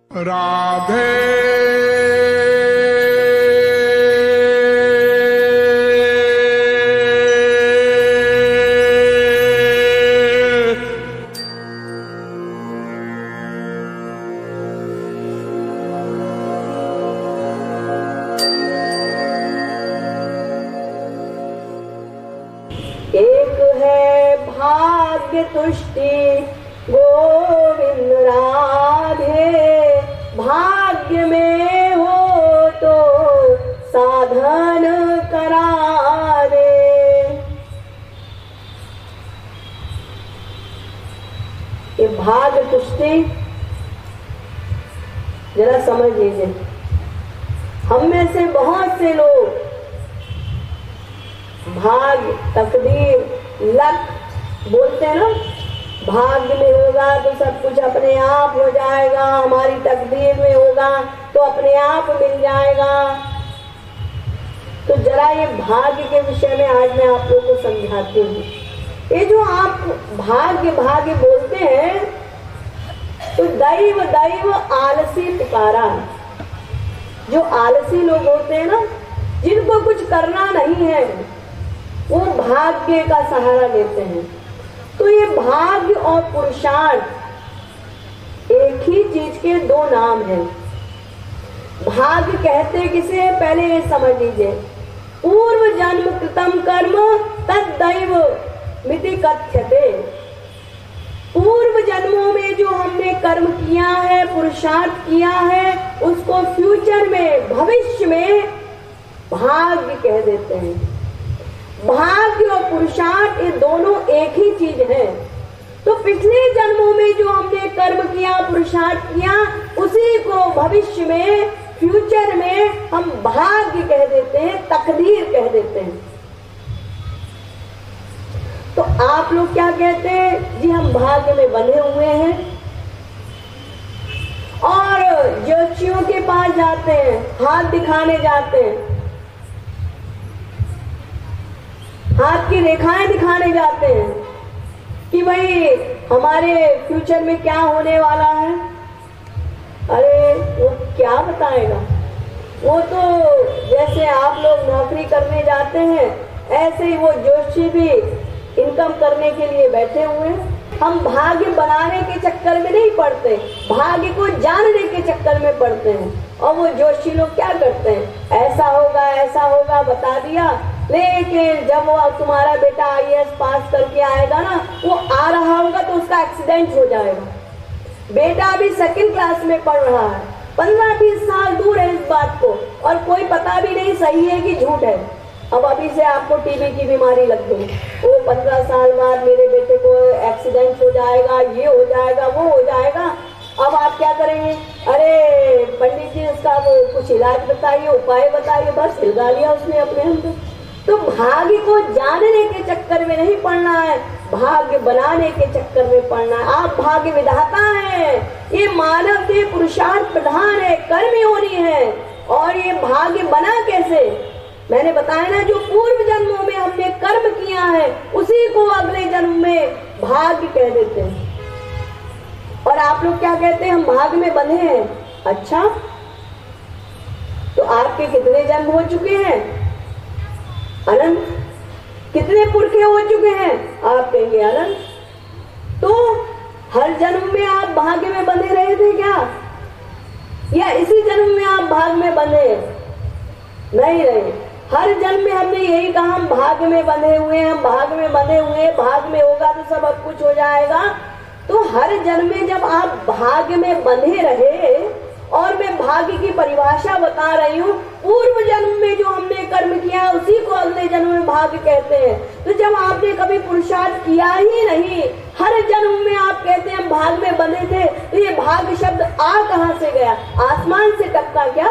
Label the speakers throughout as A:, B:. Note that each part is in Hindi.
A: राधे
B: एक है भाग्य तुष्टि गोविंद राधे, भाग्य में हो तो साधन करा दे। ये भाग्य तुष्टि जरा समझ लीजिए। हम में से बहुत से लोग भाग्य, तकदीर, लक बोलते हैं ना, भाग्य में होगा तो सब कुछ अपने आप हो जाएगा, हमारी तकदीर में होगा तो अपने आप मिल जाएगा। तो जरा ये भाग्य के विषय में आज मैं आप लोगों को समझाती हूँ। ये जो आप भाग्य भाग्य बोलते हैं तो दैव दैव आलसी पुकारा है। जो आलसी लोग होते हैं ना, जिनको कुछ करना नहीं है, वो भाग्य का सहारा लेते हैं। तो ये भाग्य और पुरुषार्थ एक ही चीज के दो नाम हैं। भाग्य कहते किसे, पहले ये समझ लीजिए। पूर्व जन्म कृतम कर्म तद्दैव मिति कथ्यते। पूर्व जन्मों में जो हमने कर्म किया है, पुरुषार्थ किया है, उसको फ्यूचर में, भविष्य में भाग्य कह देते हैं। भाग्य और पुरुषार्थ ये दोनों एक ही चीज है। तो पिछले जन्मों में जो हमने कर्म किया, पुरुषार्थ किया, उसी को भविष्य में, फ्यूचर में हम भाग्य कह देते हैं, तकदीर कह देते हैं। तो आप लोग क्या कहते हैं जी, हम भाग्य में बंधे हुए हैं और ज्योतिषियों के पास जाते हैं, हाथ दिखाने जाते हैं, हाथ की रेखाएं दिखाने जाते हैं कि भाई हमारे फ्यूचर में क्या होने वाला है। अरे वो क्या बताएगा, वो तो जैसे आप लोग नौकरी करने जाते हैं, ऐसे ही वो ज्योतिषी भी इनकम करने के लिए बैठे हुए हैं। हम भाग्य बनाने के चक्कर में नहीं पड़ते, भाग्य को जानने के चक्कर में पड़ते हैं। और वो ज्योतिषी लोग क्या करते हैं, ऐसा होगा बता दिया, लेकिन जब वो तुम्हारा बेटा IAS पास करके आएगा ना, वो आ रहा होगा तो उसका एक्सीडेंट हो जाएगा। बेटा अभी 2nd क्लास में पढ़ रहा है, 15-20 साल दूर है इस बात को, और कोई पता भी नहीं सही है कि झूठ है। अब अभी से आपको टीबी की बीमारी लग गई, वो 15 साल बाद मेरे बेटे को एक्सीडेंट हो जाएगा, ये हो जाएगा, वो हो जाएगा। अब आप क्या करेंगे, अरे पंडित जी उसका वो कुछ इलाज बताइए, उपाय बताइए, बस हिलगा लिया उसने अपने अंदर। तो भाग्य को जानने के चक्कर में नहीं पड़ना है, भाग्य बनाने के चक्कर में पड़ना है। आप भाग्य विधाता हैं, ये मानव के पुरुषार्थ प्रधान है, कर्म योनि है। और ये भाग्य बना कैसे, मैंने बताया ना, जो पूर्व जन्मों में हमने कर्म किया है, उसी को अगले जन्म में भाग्य कह देते हैं। और आप लोग क्या कहते हैं, हम भाग्य में बंधे हैं। अच्छा, तो आपके कितने जन्म हो चुके हैं, अनंत। कितने पुरखे हो चुके हैं, आप कहेंगे अनंत। तो हर जन्म में आप भाग्य में बंधे रहे थे क्या, या इसी जन्म में आप भाग्य में बंधे नहीं रहे? हर जन्म में हमने यही कहा, हम भाग्य में बंधे हुए हैं, हम भाग्य में बंधे हुए, भाग्य में होगा तो सब अब कुछ हो जाएगा। तो हर जन्म में जब आप भाग्य में बंधे रहे, और मैं भाग्य की परिभाषा बता रही हूँ, पूर्व जन्म में जो हमने कर्म किया उसी को अगले जन्म में भाग्य कहते हैं। तो जब आपने कभी पुरुषार्थ किया ही नहीं, हर जन्म में आप कहते हैं हम भाग्य में बंधे थे, तो ये भाग्य शब्द आ कहां से गया, आसमान से टपका क्या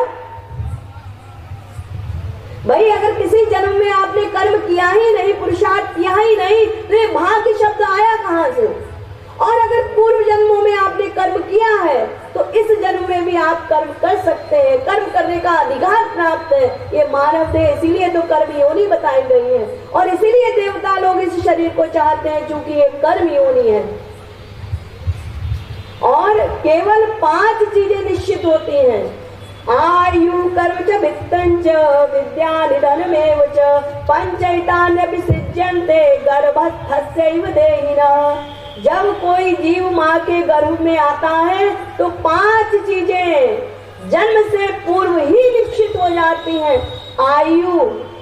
B: भाई? अगर किसी जन्म में आपने कर्म किया ही नहीं, पुरुषार्थ किया ही नहीं, तो ये भाग्य शब्द आया कहां से? और अगर पूर्व जन्मों में आपने कर्म किया है, तो इस जन्म में भी आप कर्म कर सकते हैं, कर्म करने का अधिकार प्राप्त है। ये मानव देह इसीलिए तो कर्म योनि बताई गई है, और इसीलिए देवता लोग इस शरीर को चाहते हैं, क्योंकि ये कर्म योनि है। और केवल 5 चीजें निश्चित होती हैं। आयु कर्म च वित्तं च विद्या निधनमेव च पंचैतान्यपि सृज्यन्ते गर्भस्थस्यैव देहिनः। जब कोई जीव माँ के गर्भ में आता है तो 5 चीजें जन्म से पूर्व ही निश्चित हो जाती हैं। आयु,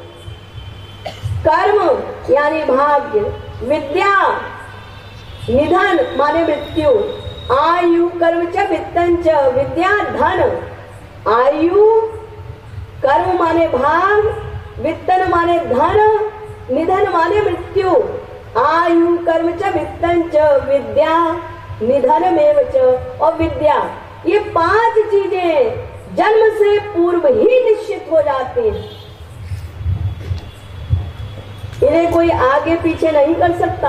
B: कर्म यानी भाग्य, विद्या, निधन माने मृत्यु। आयु कर्म च वित्तं च विद्या धन। आयु कर्म माने भाग, वित्तन माने धन, निधन माने मृत्यु। आयु कर्म च वित्तं च विद्या निधनमेव च। और विद्या, ये 5 चीजें जन्म से पूर्व ही निश्चित हो जाती हैं। इन्हें कोई आगे पीछे नहीं कर सकता।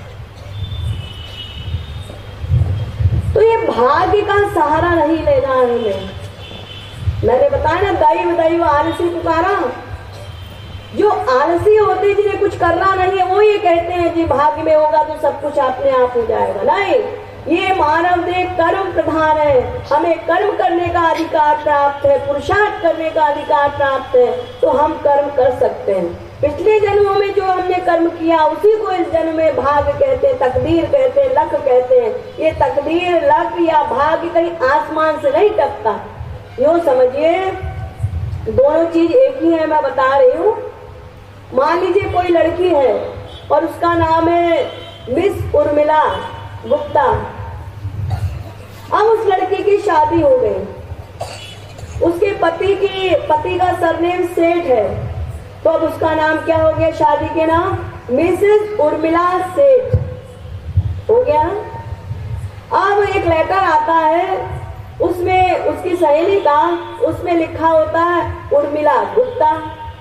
B: तो ये भाग्य का सहारा नहीं लेना है हमें। मैंने बताया ना, दैव दैव आलसी पुकारा। जो आलसी होते, जिन्हें कुछ करना नहीं है, वो ये कहते हैं जी भाग्य में होगा तो सब कुछ अपने आप हो जाएगा। नहीं, ये मानव देह कर्म प्रधान है। हमें कर्म करने का अधिकार प्राप्त है, पुरुषार्थ करने का अधिकार प्राप्त है, तो हम कर्म कर सकते हैं। पिछले जन्मों में जो हमने कर्म किया उसी को इस जन्म में भाग्य कहते हैं, तकदीर कहते हैं, लक कहते हैं। ये तकदीर, लक या भाग्य कहीं आसमान से नहीं टपकता। यूं समझिए, दोनों चीज एक ही है। मैं बता रही हूँ, मान लीजिए कोई लड़की है और उसका नाम है मिस उर्मिला गुप्ता। अब उस लड़की की शादी हो गई, उसके पति का सरनेम सेठ है, तो अब उसका नाम क्या हो गया शादी के नाम? मिसेस उर्मिला सेठ हो गया। अब एक लेटर आता है, उसमें उसकी सहेली का, उसमें लिखा होता है उर्मिला गुप्ता।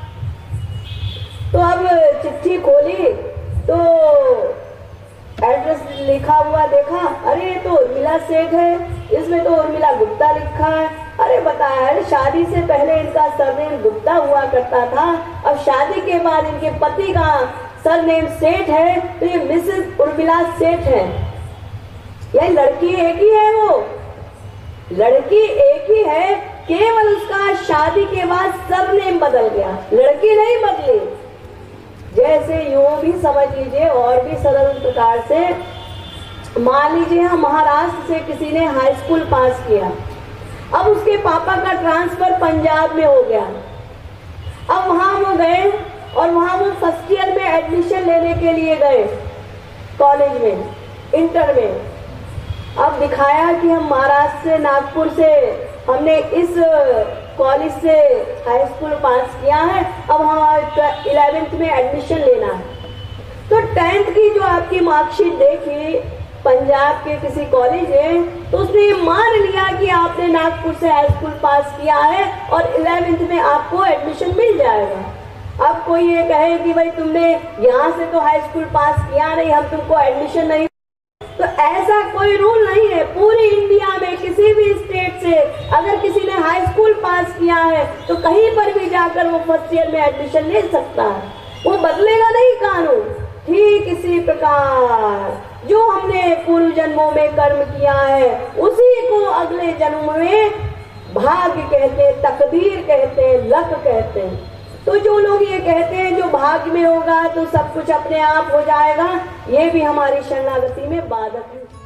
B: तो अब चिट्ठी खोली तो एड्रेस लिखा हुआ देखा, अरे तो उर्मिला सेठ है, इसमें तो उर्मिला गुप्ता लिखा है। अरे बताया है, शादी से पहले इनका सरनेम गुप्ता हुआ करता था, अब शादी के बाद इनके पति का सरनेम सेठ है, तो ये मिसेस उर्मिला सेठ है। यह लड़की एक ही है, वो लड़की एक ही है, केवल उसका शादी के बाद सरनेम बदल गया, लड़की नहीं बदली। जैसे यूं भी समझ लीजिए, और भी सरल प्रकार से मान लीजिए, हम महाराष्ट्र से किसी ने हाई स्कूल पास किया, अब उसके पापा का ट्रांसफर पंजाब में हो गया। अब वहां वो गए और वहां वो फर्स्ट ईयर में एडमिशन लेने के लिए गए कॉलेज में, इंटर में। अब दिखाया कि हम महाराष्ट्र से, नागपुर से, हमने इस कॉलेज से हाई स्कूल पास किया है, अब हमारा 11th में एडमिशन लेना है। तो 10th की जो आपकी मार्कशीट देखी पंजाब के किसी कॉलेज में, तो उसने ये मान लिया कि आपने नागपुर से हाई स्कूल पास किया है और 11th में आपको एडमिशन मिल जाएगा। अब कोई ये कहे कि भाई तुमने यहाँ से तो हाई स्कूल पास किया नहीं, हम तुमको एडमिशन नहीं, तो ऐसा कोई रूल नहीं है। पूरी इंडिया में किसी भी स्टेट से अगर किसी ने हाई स्कूल पास किया है तो कहीं पर भी जाकर वो फर्स्ट ईयर में एडमिशन ले सकता है, वो बदलेगा नहीं कानून। ठीक इसी प्रकार जो हमने पूर्व जन्मों में कर्म किया है उसी को अगले जन्म में भाग्य कहते हैं, तकदीर कहते हैं, लक कहते हैं। तो जो लोग ये कहते हैं जो भाग्य में होगा तो सब कुछ अपने आप हो जाएगा, ये भी हमारी शरणागति में बाधक है।